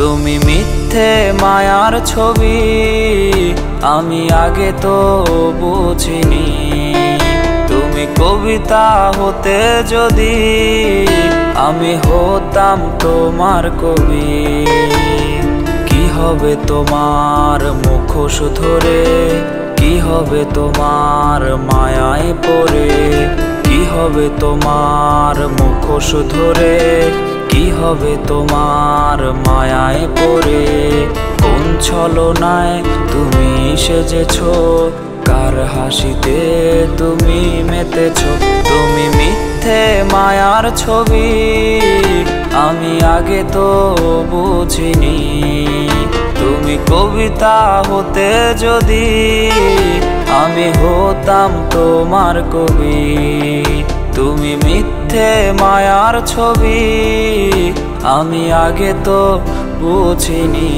তুমি মিথ্যে মায়ার ছবি আমি আগে তো বুঝিনি। তুমি কবিতা হতে যদি আমি হতাম তোমার কবি। কি হবে তোমার মুখোশ ধরে, কি হবে তোমার মায়ায় পড়ে, কি হবে তোমার মুখোশ ধরে, কি হবে তোমার মায়ায় পড়ে। কোন ছলনায় তুমি সেজেছো, কার হাসিতে তুমি মেতেছো। তুমি মিথ্যে মায়ার ছবি আমি আগে তো বুঝিনি। তুমি কবিতা হতে যদি আমি হতাম তোমার কবি। তুমি মিথ্যে মায়ার ছবি আমি আগে তো বুঝিনি।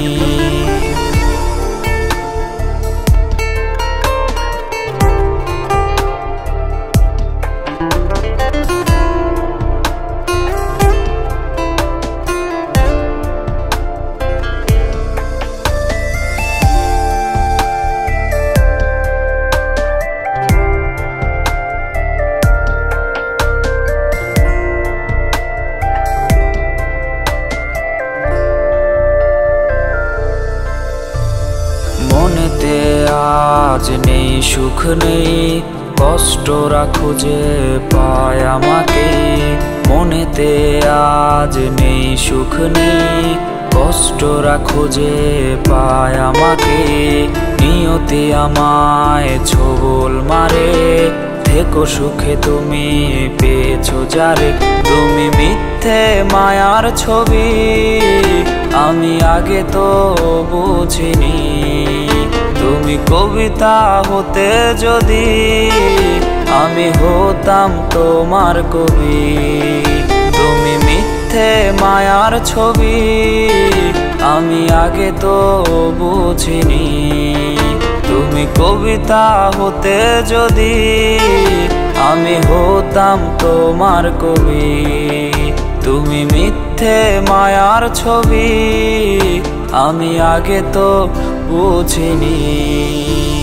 মনেতে আজ নেই সুখ নেই, কষ্টরা খুঁজে পায় আমাকে। মনেতে আজ নেই সুখ নেই, কষ্টরা খুঁজে পায় আমাকে। নিয়তি আমায় ছোবল মারে, থেকো সুখে তুমি পেয়েছো যারে। তুমি মিথ্যে মায়ার ছবি আমি আগে তো বুঝিনি। তুমি কবিতা হতে যদি আমি হতাম তোমার কবি। তুমি মিথ্যে মায়ার ছবি আমি আগে তো বুঝিনি। তুমি কবিতা হতে যদি আমি হতাম তোমার কবি। তুমি মিথ্যে মায়ার ছবি আমি আগে তো বুঝিনি।